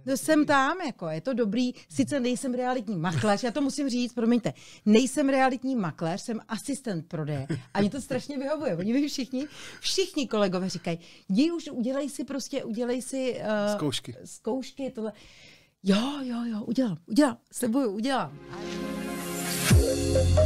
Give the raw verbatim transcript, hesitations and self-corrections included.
jsem tam, jako je to dobrý, sice nejsem realitní makléř, já to musím říct, promiňte, nejsem realitní makléř, jsem asistent prodeje a mě to strašně vyhovuje, oni mi všichni, všichni kolegové říkají, jdi už, udělej si prostě, udělej si uh, zkoušky, zkoušky, tohle, jo, jo, jo, udělám, udělám, slibuju, udělám.